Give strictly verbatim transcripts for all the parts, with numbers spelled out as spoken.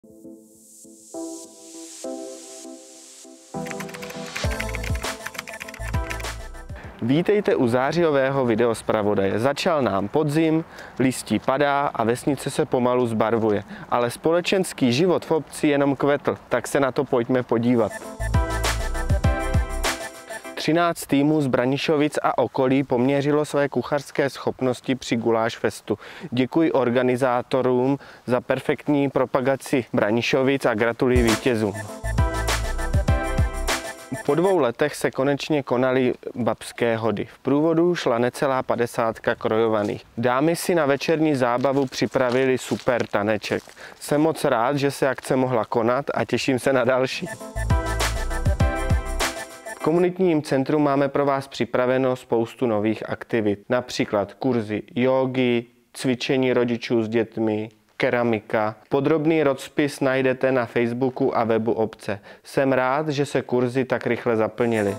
Vítejte u zářijového videozpravodaje. Začal nám podzim, listí padá a vesnice se pomalu zbarvuje. Ale společenský život v obci jenom kvetl, tak se na to pojďme podívat. třináct týmů z Branišovic a okolí poměřilo své kuchařské schopnosti při Guláš festu. Děkuji organizátorům za perfektní propagaci Branišovic a gratuluji vítězům. Po dvou letech se konečně konaly babské hody. V průvodu šla necelá padesátka krojovaných. Dámy si na večerní zábavu připravili super taneček. Jsem moc rád, že se akce mohla konat a těším se na další. V komunitním centru máme pro vás připraveno spoustu nových aktivit. Například kurzy jógy, cvičení rodičů s dětmi, keramika. Podrobný rozpis najdete na Facebooku a webu obce. Jsem rád, že se kurzy tak rychle zaplnily.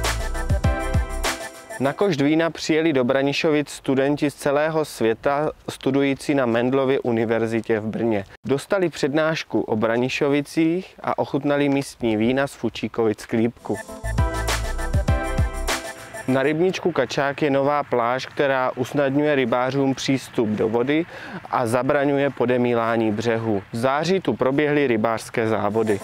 Na Košt vína přijeli do Branišovic studenti z celého světa studující na Mendelově univerzitě v Brně. Dostali přednášku o Branišovicích a ochutnali místní vína z Fučíkovic Klípku. Na rybníčku Kačák je nová pláž, která usnadňuje rybářům přístup do vody a zabraňuje podemílání břehů. V září tu proběhly rybářské závody.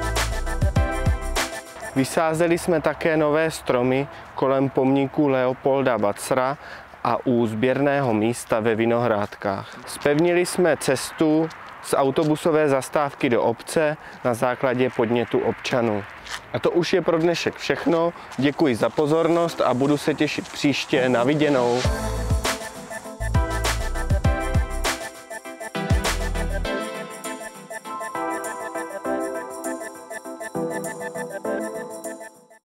Vysázeli jsme také nové stromy kolem pomníku Leopolda Vacra a u sběrného místa ve Vinohrádkách. Zpevnili jsme cestu z autobusové zastávky do obce na základě podnětu občanů. A to už je pro dnešek všechno. Děkuji za pozornost a budu se těšit příště. Na viděnou.